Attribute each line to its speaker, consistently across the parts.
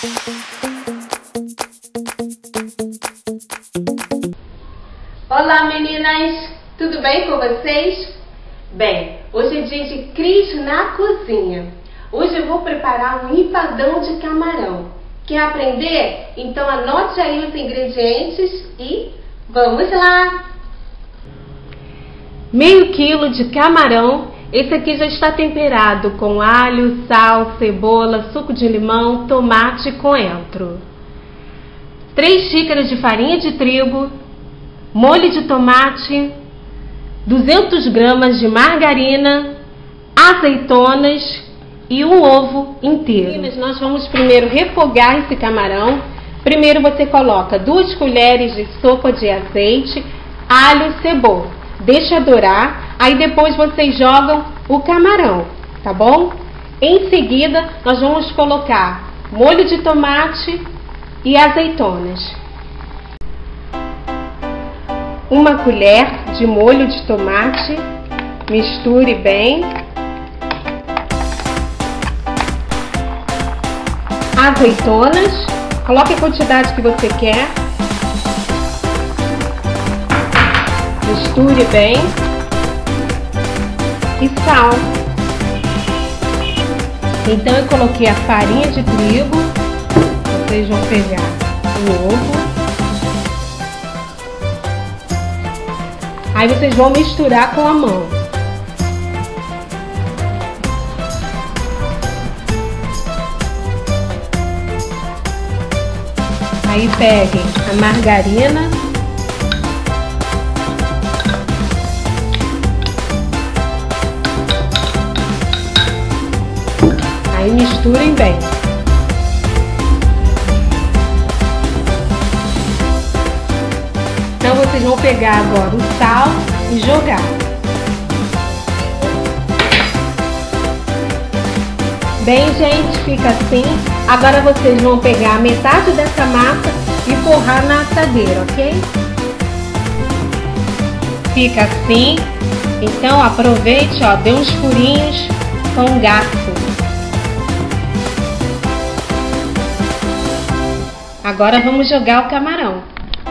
Speaker 1: Olá meninas, tudo bem com vocês? Bem, hoje é dia de Cris na cozinha. Hoje eu vou preparar um empadão de camarão. Quer aprender? Então anote aí os ingredientes e vamos lá! Meio quilo de camarão. Esse aqui já está temperado com alho, sal, cebola, suco de limão, tomate e coentro. 3 xícaras de farinha de trigo, molho de tomate, 200 gramas de margarina, azeitonas e um ovo inteiro. Meninas, nós vamos primeiro refogar esse camarão. Primeiro você coloca 2 colheres de sopa de azeite, alho e cebola. Deixa dourar, aí depois vocês jogam o camarão, tá bom? Em seguida, nós vamos colocar molho de tomate e azeitonas. 1 colher de molho de tomate, misture bem. Azeitonas, coloque a quantidade que você quer. Misture bem. E sal. Então eu coloquei a farinha de trigo. Vocês vão pegar o ovo. Aí vocês vão misturar com a mão. Aí peguem a margarina. Aí misturem bem. Então vocês vão pegar agora o sal e jogar. Bem, gente, fica assim. Agora vocês vão pegar metade dessa massa e forrar na assadeira, ok? Fica assim. Então aproveite, ó, dê uns furinhos com o garfo. Agora vamos jogar o camarão.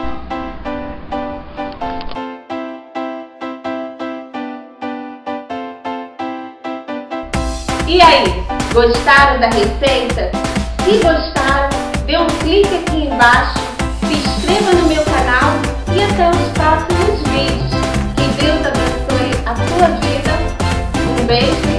Speaker 1: E aí, gostaram da receita? Se gostaram, dê um clique aqui embaixo, se inscreva no meu canal e até os próximos vídeos. Que Deus abençoe a sua vida. Um beijo.